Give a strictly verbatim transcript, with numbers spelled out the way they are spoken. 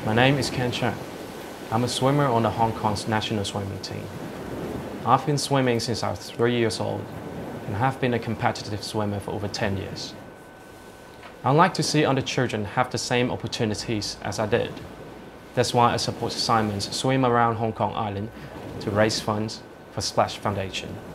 My name is Cheung. I'm a swimmer on the Hong Kong's national swimming team. I've been swimming since I was three years old and have been a competitive swimmer for over ten years. I'd like to see other children have the same opportunities as I did. That's why I support Simon's Swim Around Hong Kong Island to raise funds for Splash Foundation.